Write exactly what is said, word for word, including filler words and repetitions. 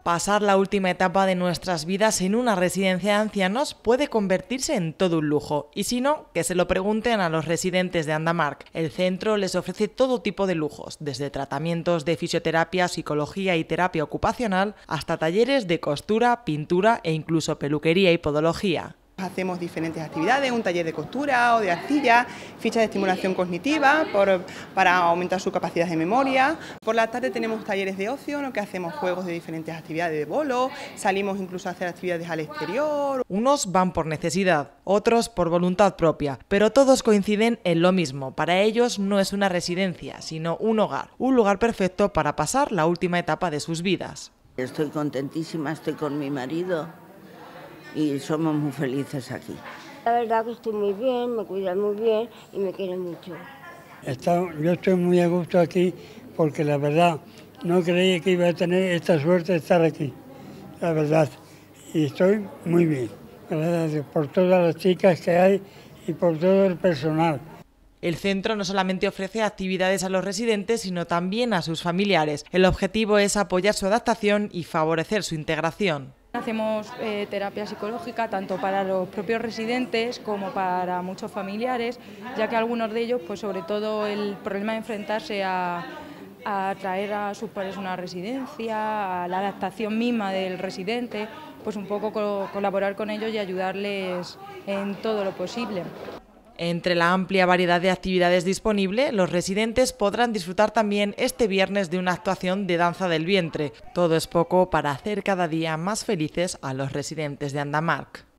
Pasar la última etapa de nuestras vidas en una residencia de ancianos puede convertirse en todo un lujo, y si no, que se lo pregunten a los residentes de Andamarc. El centro les ofrece todo tipo de lujos, desde tratamientos de fisioterapia, psicología y terapia ocupacional, hasta talleres de costura, pintura e incluso peluquería y podología. Hacemos diferentes actividades, un taller de costura o de arcilla, fichas de estimulación cognitiva por, para aumentar su capacidad de memoria. Por la tarde tenemos talleres de ocio en los que hacemos juegos de diferentes actividades de bolo, salimos incluso a hacer actividades al exterior. Unos van por necesidad, otros por voluntad propia, pero todos coinciden en lo mismo. Para ellos no es una residencia, sino un hogar, un lugar perfecto para pasar la última etapa de sus vidas. Estoy contentísima, estoy con mi marido y somos muy felices aquí. La verdad que estoy muy bien, me cuidan muy bien y me quieren mucho. Está, yo estoy muy a gusto aquí porque la verdad no creía que iba a tener esta suerte de estar aquí, la verdad. Y estoy muy bien, gracias a Dios, por todas las chicas que hay y por todo el personal. El centro no solamente ofrece actividades a los residentes, sino también a sus familiares. El objetivo es apoyar su adaptación y favorecer su integración. Hacemos eh, terapia psicológica tanto para los propios residentes como para muchos familiares, ya que algunos de ellos, pues sobre todo el problema de enfrentarse a, a traer a sus padres a una residencia, a la adaptación misma del residente, pues un poco co- colaborar con ellos y ayudarles en todo lo posible. Entre la amplia variedad de actividades disponible, los residentes podrán disfrutar también este viernes de una actuación de danza del vientre. Todo es poco para hacer cada día más felices a los residentes de Andamarc.